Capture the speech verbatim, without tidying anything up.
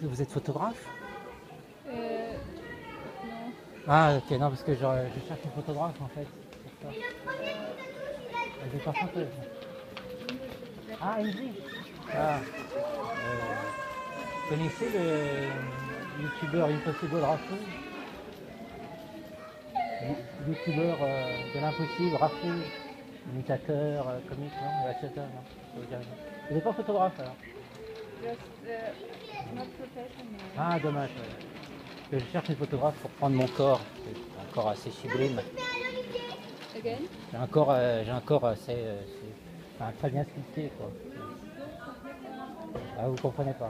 vous êtes photographe? Euh, non. Ah ok, non parce que je, je cherche une photographe en fait. C'est pour ça. Elle est pas chanteuse. Ah Angie. Ah, euh, vous connaissez le youtubeur Impossible Rafou? You- Youtubeur euh, de l'impossible, Rafou, imitateur, euh, comique, non? Réalisateur, non? Ça vous dit rien. Vous n'êtes pas photographe alors? Just uh, not professional. Ah dommage. Ouais. Parce que je cherche une photographe pour prendre mon corps. C'est un corps assez sublime. Again? J'ai un corps, euh, j'ai un corps assez, euh, c'est- enfin, très bien sculpté quoi. Ah vous comprenez pas.